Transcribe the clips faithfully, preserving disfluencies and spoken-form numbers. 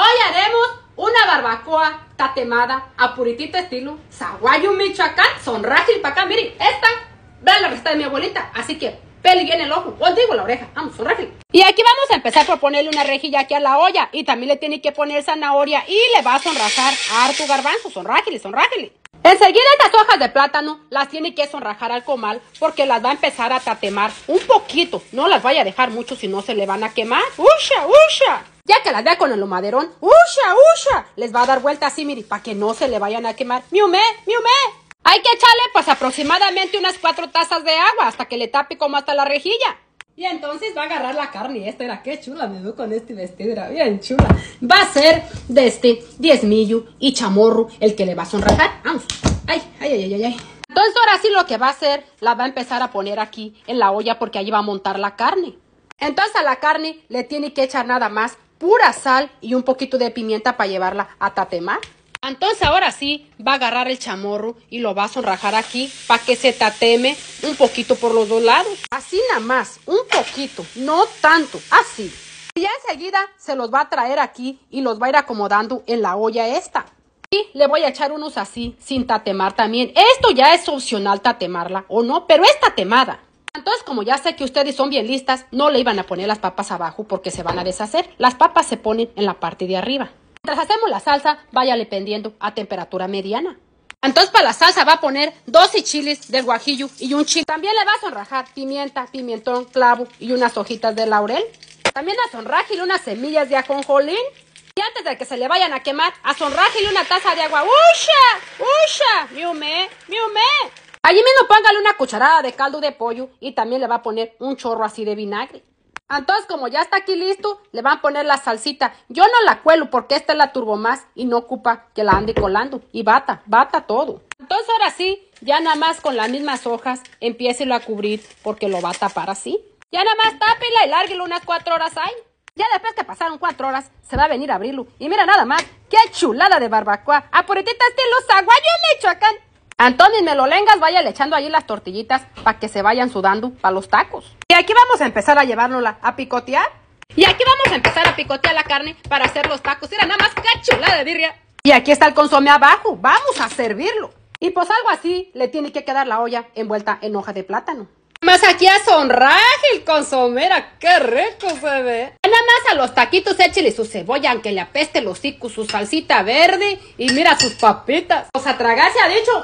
Hoy haremos una barbacoa tatemada a puritito estilo Zaguayo, Michoacán, sonrágil para acá. Miren, esta, vean la receta de mi abuelita, así que pele bien el ojo, o digo la oreja, vamos, sonrágil. Y aquí vamos a empezar por ponerle una rejilla aquí a la olla, y también le tiene que poner zanahoria, y le va a sonrajar harto garbanzo, sonrágil, sonrágil. Enseguida estas hojas de plátano las tiene que sonrajar al comal, porque las va a empezar a tatemar un poquito. No las vaya a dejar mucho, si no se le van a quemar. ¡Usha, usha! Ya que las vea con el humaderón, ¡usha, usha! Les va a dar vuelta así, mire, para que no se le vayan a quemar. ¡Miumé, miumé! Hay que echarle pues aproximadamente unas cuatro tazas de agua hasta que le tape como hasta la rejilla. Y entonces va a agarrar la carne. Esta era qué chula, me veo con este vestido, era bien chula. Va a ser de este diezmillo y chamorro el que le va a sonrajar. Vamos. Ay, ay, ay, ay, ay. Entonces ahora sí lo que va a hacer, la va a empezar a poner aquí en la olla porque allí va a montar la carne. Entonces a la carne le tiene que echar nada más pura sal y un poquito de pimienta para llevarla a tatemar. Entonces ahora sí va a agarrar el chamorro y lo va a sonrajar aquí para que se tateme un poquito por los dos lados. Así nada más, un poquito, no tanto, así. Y ya enseguida se los va a traer aquí y los va a ir acomodando en la olla esta. Y le voy a echar unos así, sin tatemar también. Esto ya es opcional tatemarla o no, pero es tatemada. Entonces, como ya sé que ustedes son bien listas, no le iban a poner las papas abajo porque se van a deshacer. Las papas se ponen en la parte de arriba. Mientras hacemos la salsa, váyale pendiendo a temperatura mediana. Entonces para la salsa va a poner doce chiles del guajillo y un chile. También le va a sonrajar pimienta, pimentón, clavo y unas hojitas de laurel. También a sonrájile unas semillas de ajonjolín. Y antes de que se le vayan a quemar, a sonrájile una taza de agua. ¡Usha! ¡Usha! ¡Miumé! ¡Miumé! Allí mismo póngale una cucharada de caldo de pollo y también le va a poner un chorro así de vinagre. Entonces, como ya está aquí listo, le van a poner la salsita. Yo no la cuelo porque esta es la turbo más y no ocupa que la ande colando. Y bata, bata todo. Entonces, ahora sí, ya nada más con las mismas hojas, empiécelo a cubrir porque lo va a tapar así. Ya nada más tápela y lárguelo unas cuatro horas ahí. Ya después que pasaron cuatro horas, se va a venir a abrirlo. Y mira nada más, qué chulada de barbacoa. A puritita estilo Zaguayo, Michoacán. Entonces, melolengas, váyale echando ahí las tortillitas para que se vayan sudando para los tacos. Y aquí vamos a empezar a llevárnosla a picotear. Y aquí vamos a empezar a picotear la carne para hacer los tacos. Mira, nada más qué chulada de birria. Y aquí está el consomé abajo. Vamos a servirlo. Y pues algo así le tiene que quedar la olla envuelta en hoja de plátano. Más aquí a sonraje el consomé. Mira, qué rico se ve. Nada más a los taquitos échele su cebolla, aunque le apeste el hocico, su salsita verde. Y mira sus papitas. Pues a tragar se ha dicho.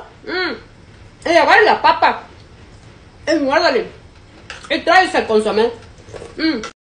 Mmm. Y agarre la papa. Y muérdale. Y tráese el consomé. Mmm.